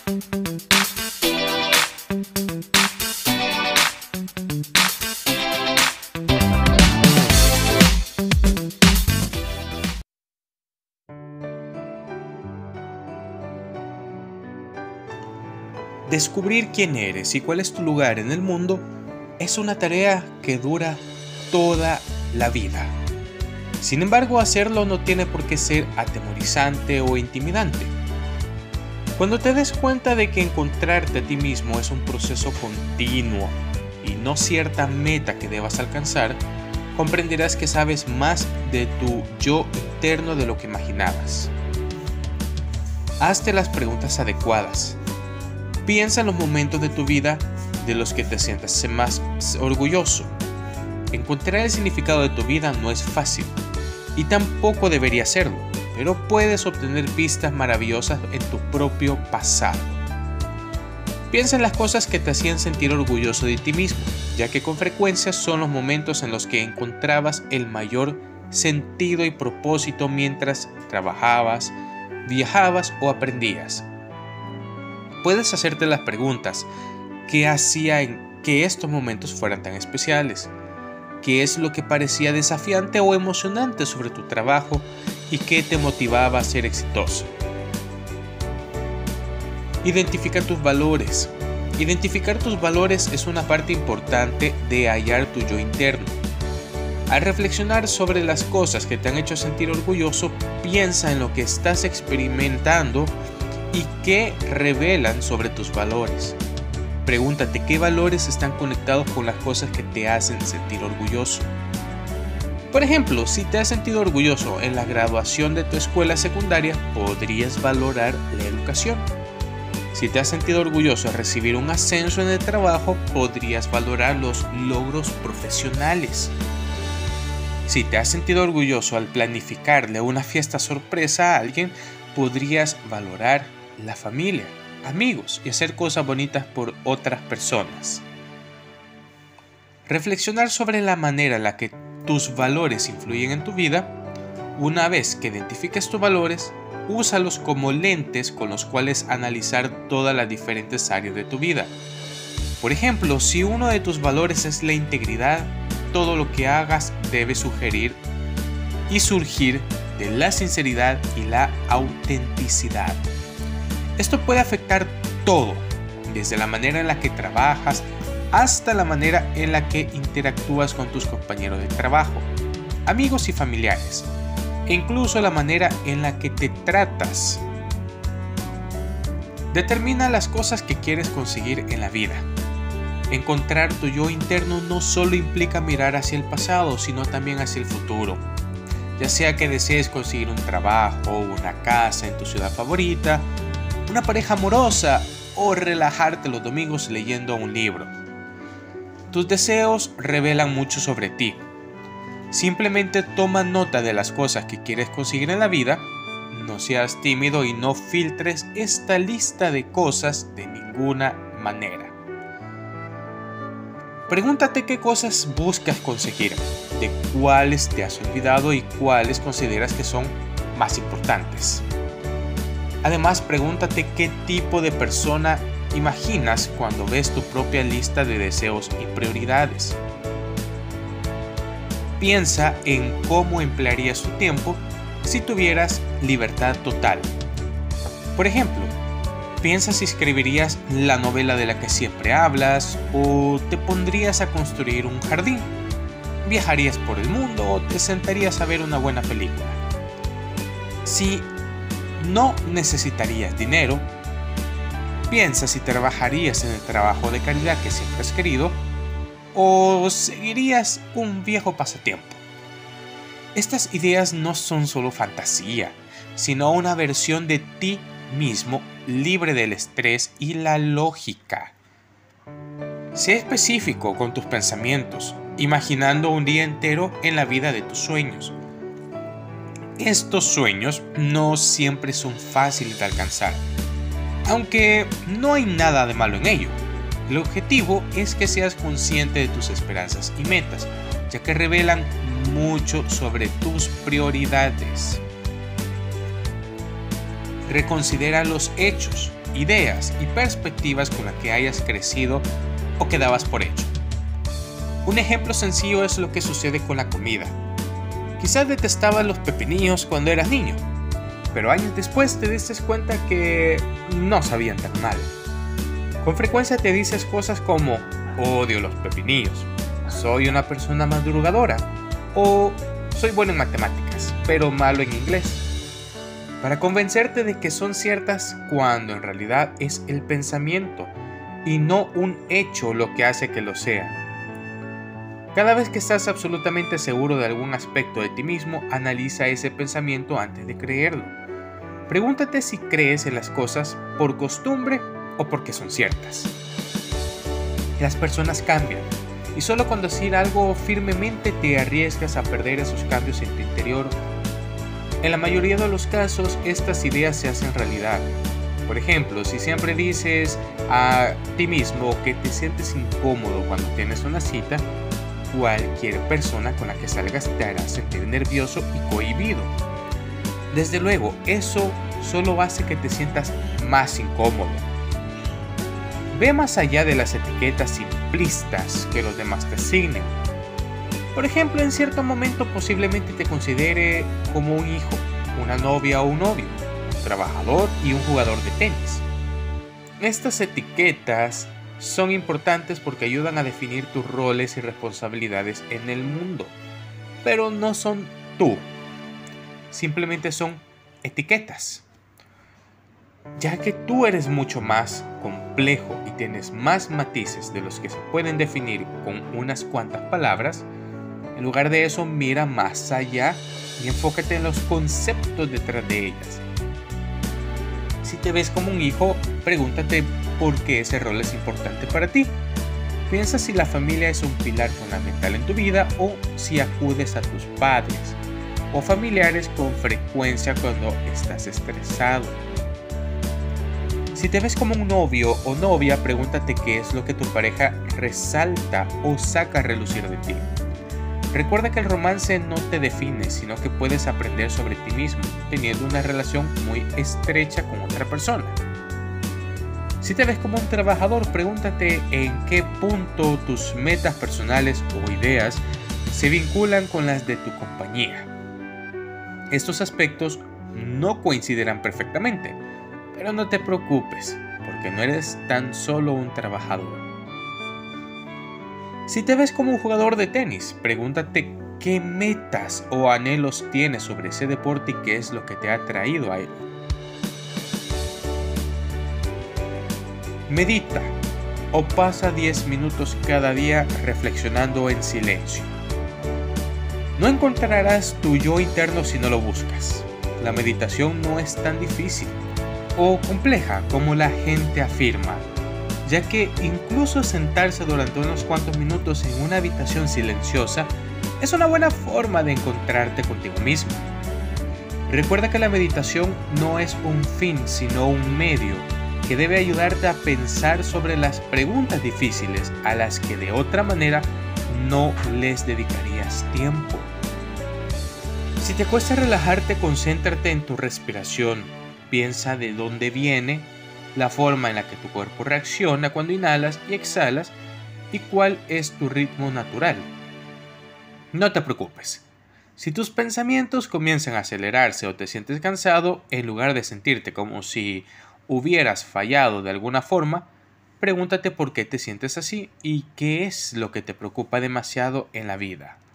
Descubrir quién eres y cuál es tu lugar en el mundo es una tarea que dura toda la vida. Sin embargo, hacerlo no tiene por qué ser atemorizante o intimidante. Cuando te des cuenta de que encontrarte a ti mismo es un proceso continuo y no cierta meta que debas alcanzar, comprenderás que sabes más de tu yo interno de lo que imaginabas. Hazte las preguntas adecuadas. Piensa en los momentos de tu vida de los que te sientas más orgulloso. Encontrar el significado de tu vida no es fácil y tampoco debería serlo, pero puedes obtener pistas maravillosas en tu propio pasado. Piensa en las cosas que te hacían sentir orgulloso de ti mismo, ya que con frecuencia son los momentos en los que encontrabas el mayor sentido y propósito mientras trabajabas, viajabas o aprendías. Puedes hacerte las preguntas: ¿qué hacía en que estos momentos fueran tan especiales? ¿Qué es lo que parecía desafiante o emocionante sobre tu trabajo y qué te motivaba a ser exitoso? Identifica tus valores. Identificar tus valores es una parte importante de hallar tu yo interno. Al reflexionar sobre las cosas que te han hecho sentir orgulloso, piensa en lo que estás experimentando y qué revelan sobre tus valores. Pregúntate qué valores están conectados con las cosas que te hacen sentir orgulloso. Por ejemplo, si te has sentido orgulloso en la graduación de tu escuela secundaria, podrías valorar la educación. Si te has sentido orgulloso al recibir un ascenso en el trabajo, podrías valorar los logros profesionales. Si te has sentido orgulloso al planificarle una fiesta sorpresa a alguien, podrías valorar la familia, amigos y hacer cosas bonitas por otras personas. Reflexionar sobre la manera en la que tus valores influyen en tu vida. Una vez que identifiques tus valores, úsalos como lentes con los cuales analizar todas las diferentes áreas de tu vida. Por ejemplo, si uno de tus valores es la integridad, todo lo que hagas debe surgir de la sinceridad y la autenticidad. Esto puede afectar todo, desde la manera en la que trabajas hasta la manera en la que interactúas con tus compañeros de trabajo, amigos y familiares, e incluso la manera en la que te tratas. Determina las cosas que quieres conseguir en la vida. Encontrar tu yo interno no solo implica mirar hacia el pasado, sino también hacia el futuro. Ya sea que desees conseguir un trabajo, una casa en tu ciudad favorita, una pareja amorosa o relajarte los domingos leyendo un libro. Tus deseos revelan mucho sobre ti. Simplemente toma nota de las cosas que quieres conseguir en la vida. No seas tímido y no filtres esta lista de cosas de ninguna manera. Pregúntate qué cosas buscas conseguir, de cuáles te has olvidado y cuáles consideras que son más importantes. Además, pregúntate qué tipo de persona imaginas cuando ves tu propia lista de deseos y prioridades. Piensa en cómo emplearías tu tiempo si tuvieras libertad total. Por ejemplo, piensa si escribirías la novela de la que siempre hablas o te pondrías a construir un jardín. ¿Viajarías por el mundo o te sentarías a ver una buena película? Si no necesitarías dinero, piensa si trabajarías en el trabajo de calidad que siempre has querido o seguirías un viejo pasatiempo. Estas ideas no son solo fantasía, sino una versión de ti mismo libre del estrés y la lógica. Sé específico con tus pensamientos, imaginando un día entero en la vida de tus sueños. Estos sueños no siempre son fáciles de alcanzar, aunque no hay nada de malo en ello. El objetivo es que seas consciente de tus esperanzas y metas, ya que revelan mucho sobre tus prioridades. Reconsidera los hechos. ideas y perspectivas con las que hayas crecido o que dabas por hecho. Un ejemplo sencillo es lo que sucede con la comida. Quizás detestabas los pepinillos cuando eras niño, pero años después te diste cuenta que no sabían tan mal. Con frecuencia te dices cosas como: odio los pepinillos, soy una persona madrugadora, o soy bueno en matemáticas, pero malo en inglés, para convencerte de que son ciertas cuando en realidad es el pensamiento y no un hecho lo que hace que lo sea. Cada vez que estás absolutamente seguro de algún aspecto de ti mismo, analiza ese pensamiento antes de creerlo. Pregúntate si crees en las cosas por costumbre o porque son ciertas. Las personas cambian, y solo con decir algo firmemente te arriesgas a perder esos cambios en tu interior. En la mayoría de los casos, estas ideas se hacen realidad. Por ejemplo, si siempre dices a ti mismo que te sientes incómodo cuando tienes una cita, cualquier persona con la que salgas te hará sentir nervioso y cohibido. Desde luego, eso solo hace que te sientas más incómodo. Ve más allá de las etiquetas simplistas que los demás te asignen. Por ejemplo, en cierto momento posiblemente te considere como un hijo, una novia o un novio, un trabajador y un jugador de tenis. Estas etiquetas son importantes porque ayudan a definir tus roles y responsabilidades en el mundo, pero no son tú. Simplemente son etiquetas. Ya que tú eres mucho más complejo y tienes más matices de los que se pueden definir con unas cuantas palabras, en lugar de eso mira más allá y enfócate en los conceptos detrás de ellas. Si te ves como un hijo, pregúntate por qué ese rol es importante para ti. Piensa si la familia es un pilar fundamental en tu vida o si acudes a tus padres o familiares con frecuencia cuando estás estresado. Si te ves como un novio o novia, pregúntate qué es lo que tu pareja resalta o saca a relucir de ti. Recuerda que el romance no te define, sino que puedes aprender sobre ti mismo, teniendo una relación muy estrecha con otra persona. Si te ves como un trabajador, pregúntate en qué punto tus metas personales o ideas se vinculan con las de tu compañía. Estos aspectos no coincidirán perfectamente, pero no te preocupes, porque no eres tan solo un trabajador. Si te ves como un jugador de tenis, pregúntate qué metas o anhelos tienes sobre ese deporte y qué es lo que te ha traído a él. Medita o pasa 10 minutos cada día reflexionando en silencio. No encontrarás tu yo interno si no lo buscas. La meditación no es tan difícil o compleja como la gente afirma, ya que incluso sentarse durante unos cuantos minutos en una habitación silenciosa es una buena forma de encontrarte contigo mismo. Recuerda que la meditación no es un fin, sino un medio que debe ayudarte a pensar sobre las preguntas difíciles a las que de otra manera no les dedicarías tiempo. Si te cuesta relajarte, concéntrate en tu respiración. Piensa de dónde viene, la forma en la que tu cuerpo reacciona cuando inhalas y exhalas y cuál es tu ritmo natural. No te preocupes. Si tus pensamientos comienzan a acelerarse o te sientes cansado, en lugar de sentirte como si hubieras fallado de alguna forma, pregúntate por qué te sientes así y qué es lo que te preocupa demasiado en la vida.